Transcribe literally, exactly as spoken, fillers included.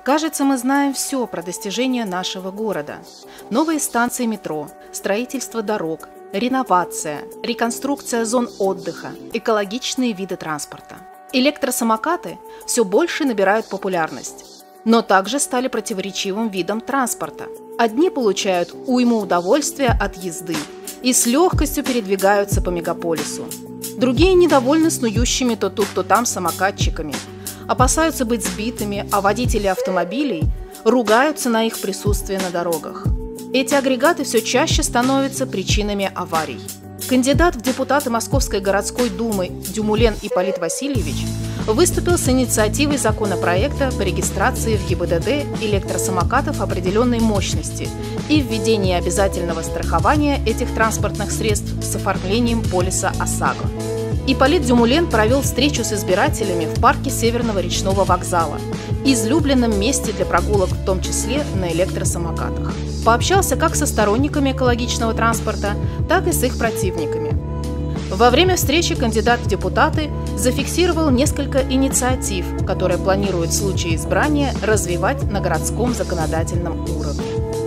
Кажется, мы знаем все про достижения нашего города. Новые станции метро, строительство дорог, реновация, реконструкция зон отдыха, экологичные виды транспорта. Электросамокаты все больше набирают популярность, но также стали противоречивым видом транспорта. Одни получают уйму удовольствия от езды и с легкостью передвигаются по мегаполису. Другие недовольны снующими то тут, то там самокатчиками, опасаются быть сбитыми, а водители автомобилей ругаются на их присутствие на дорогах. Эти агрегаты все чаще становятся причинами аварий. Кандидат в депутаты Московской городской думы Дюмулен Ипполит Васильевич выступил с инициативой законопроекта по регистрации в ГИБДД электросамокатов определенной мощности и введении обязательного страхования этих транспортных средств с оформлением полиса ОСАГО. Ипполит Дюмулен провел встречу с избирателями в парке Северного речного вокзала, излюбленном месте для прогулок, в том числе на электросамокатах. Пообщался как со сторонниками экологичного транспорта, так и с их противниками. Во время встречи кандидат в депутаты зафиксировал несколько инициатив, которые планирует в случае избрания развивать на городском законодательном уровне.